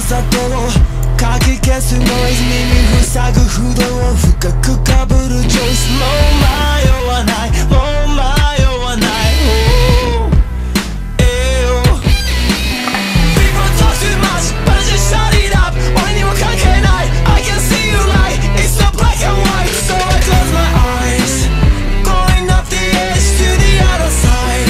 さとをかき消すノイズ、耳塞ぐ不動を深くかぶるチョイス。もう迷わない、もう迷わない、People talk too much, but just shut it up. 俺には関係ない I can see you right, it's not black and white. So I close my eyes, going up the edge to the other side.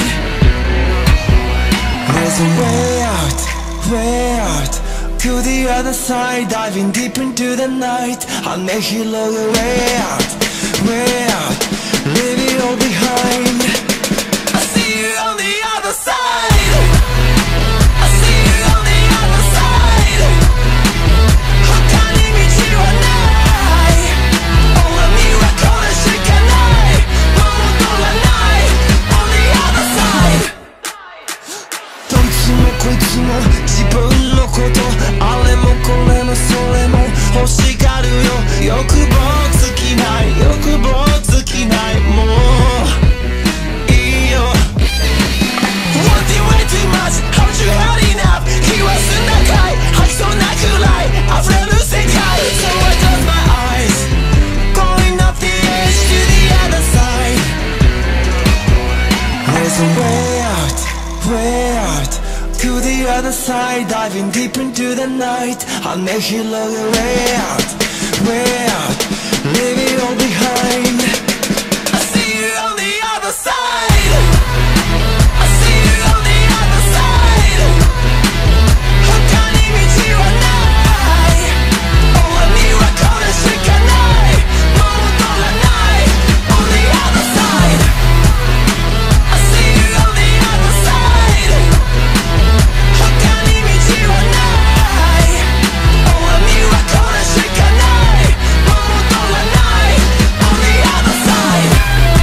There's a way out, way out to the other side. Diving deep into the night,羽広げ way out, way out, leave it all behind. I see you on the other side, I see you on the other side. 他に道はない、俺にはこれしかない、もう戻らない on the other side. どいつもこいつも自分のこと、あれもこれもそれも欲しがるよ。欲望尽きない、欲望尽きない、もういいよ。 Wanting way too much, haven't you had enough? 気は済んだかい、吐きそうなくらい溢れる世界。 So I close my eyes, going up the edge to the other side. There's a way out, way out to the other side. Diving deep into the night,羽広げ way out, way out, leave it all behind. I see you on the other side, I see you on the other side. 他に道はない、俺にはこれしかない、もう戻らない on the other side. I see you on the other side. 他に道はない、俺にはこれしかない、もう戻らない on the other side.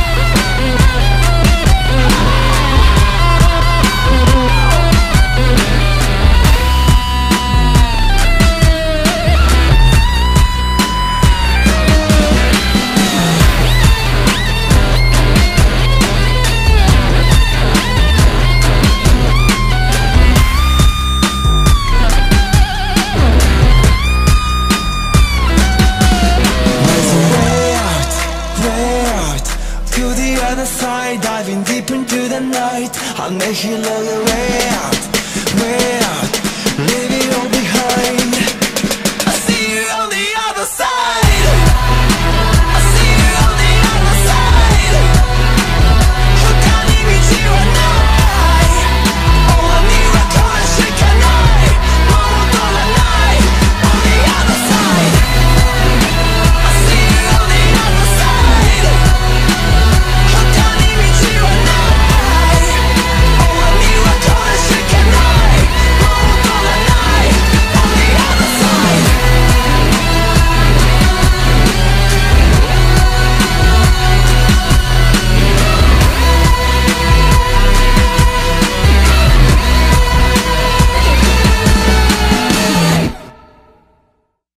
There's a way out, way out to the other side. Diving deep into the night,羽広げ way out, way out.